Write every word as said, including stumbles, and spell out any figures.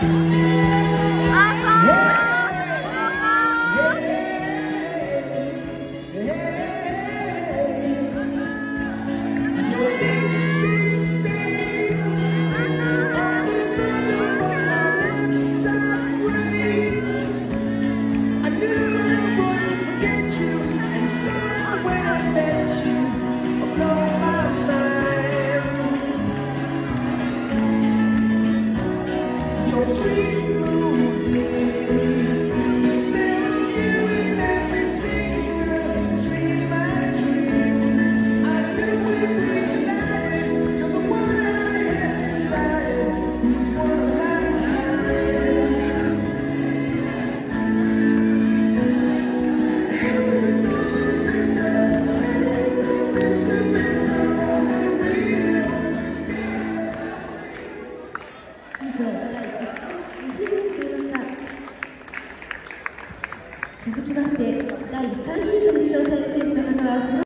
続きましてだいさんヒートに使用される選手の方は